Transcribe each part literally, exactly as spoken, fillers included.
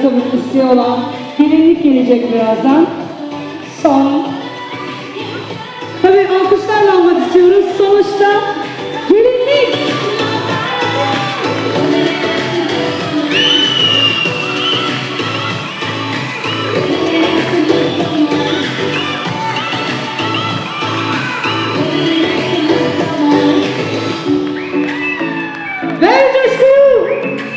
ayakkabı isteği olan gelinlik gelecek birazdan. Son. Tabii alkışlarla almak istiyoruz. Sonuçta gelinlik. Ver coşkuyu.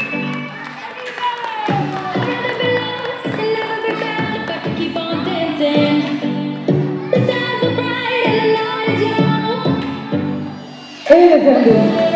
Evet efendim.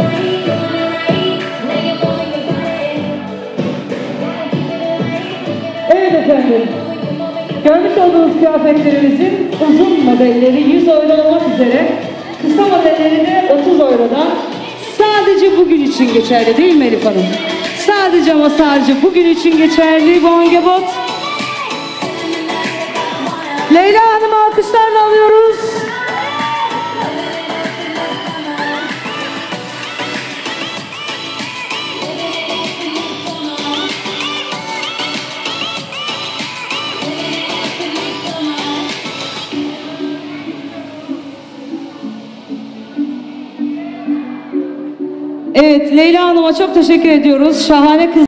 Evet efendim. Görmüş olduğunuz kıyafetlerimizin uzun modelleri yüz euro olmak üzere, kısa modelleri de otuz eurodan. Sadece bugün için geçerli değil mi Elif Hanım? Sadece ama sadece bugün için geçerli bu angebot. Leyla Hanım'ı alkışlarla alıyoruz. Evet, Leyla Hanım'a çok teşekkür ediyoruz. Şahane kız.